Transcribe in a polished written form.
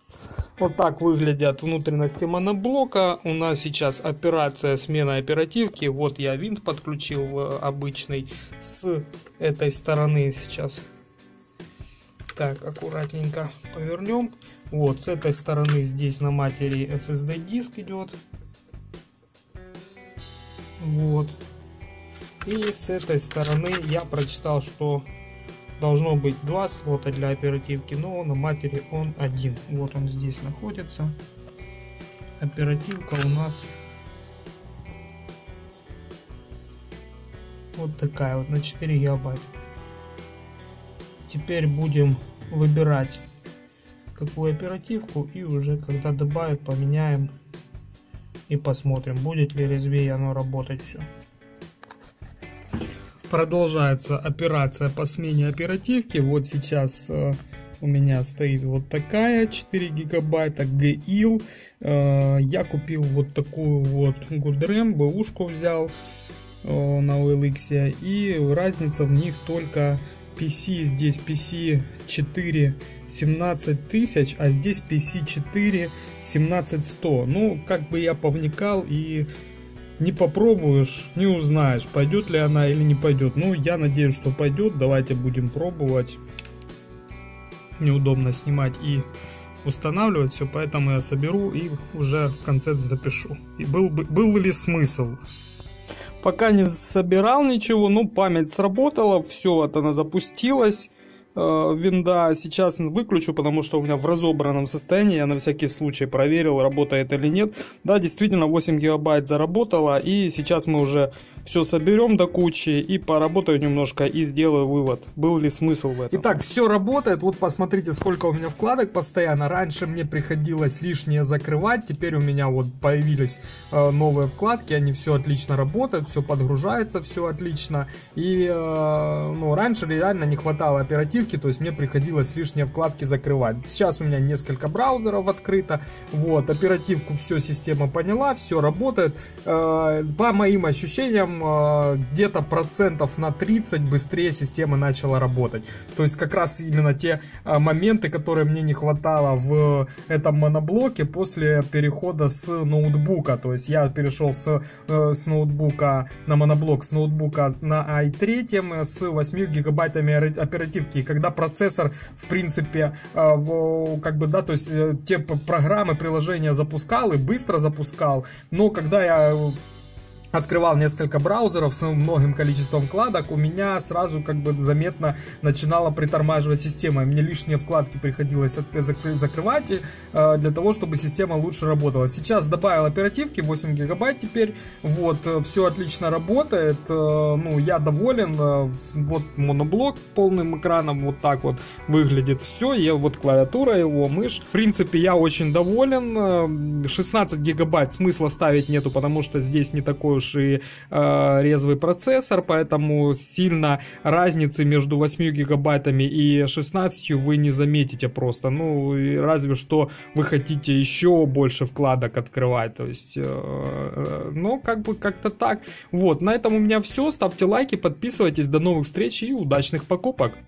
Вот так выглядят внутренности моноблока. У нас сейчас операция смена оперативки. Вот я винт подключил обычный с этой стороны сейчас. Так, аккуратненько повернем. Вот, с этой стороны здесь на матери SSD диск идет. Вот. И с этой стороны я прочитал, что должно быть 2 слота для оперативки, но на матери он один. Вот он здесь находится. Оперативка у нас вот такая вот на 4 гигабайта. Теперь будем выбирать какую оперативку, и уже когда добавят, поменяем и посмотрим, будет ли резвее оно работать все. Продолжается операция по смене оперативки. Вот сейчас у меня стоит вот такая 4 гигабайта GIL. Я купил вот такую вот GoodRAM, бэушку взял на OLX, и разница в них только PC. Здесь PC 4 17 тысяч, а здесь PC 4 17100. Ну, как бы я повникал, и не попробуешь, не узнаешь, пойдет ли она или не пойдет. Ну, я надеюсь, что пойдет. Давайте будем пробовать. Неудобно снимать и устанавливать все, поэтому я соберу и уже в конце запишу. И был ли смысл? Пока не собирал ничего, ну, память сработала, все, вот она запустилась. Винда сейчас выключу, потому что у меня в разобранном состоянии. Я на всякий случай проверил, работает или нет. Да, действительно 8 гигабайт заработала. И сейчас мы уже все соберем до кучи и поработаю немножко и сделаю вывод, был ли смысл в этом. Итак, все работает. Вот посмотрите, сколько у меня вкладок постоянно. Раньше мне приходилось лишнее закрывать. Теперь у меня вот появились новые вкладки. Они все отлично работают, все подгружается, все отлично. И ну, раньше реально не хватало оперативки, то есть мне приходилось лишние вкладки закрывать. Сейчас у меня несколько браузеров открыто. Вот, оперативку все система поняла, все работает. По моим ощущениям, где-то процентов на 30 быстрее система начала работать. То есть как раз именно те моменты, которые мне не хватало в этом моноблоке после перехода с ноутбука. То есть я перешел с ноутбука на моноблок, с ноутбука на i3 с 8 гигабайтами оперативки. И когда процессор, в принципе, как бы, да, то есть те программы, приложения запускал и быстро запускал, но когда я открывал несколько браузеров с многим количеством вкладок, у меня сразу как бы заметно начинала притормаживать система. Мне лишние вкладки приходилось закрывать для того, чтобы система лучше работала. Сейчас добавил оперативки, 8 гигабайт теперь. Вот, все отлично работает. Ну, я доволен. Вот моноблок полным экраном, вот так вот выглядит все. И вот клавиатура его, мышь. В принципе, я очень доволен. 16 гигабайт смысла ставить нету, потому что здесь не такой и резвый процессор, поэтому сильно разницы между 8 гигабайтами и 16 вы не заметите просто. Ну, разве что вы хотите еще больше вкладок открывать. То есть, ну, как бы как-то так. Вот, на этом у меня все. Ставьте лайки, подписывайтесь. До новых встреч и удачных покупок.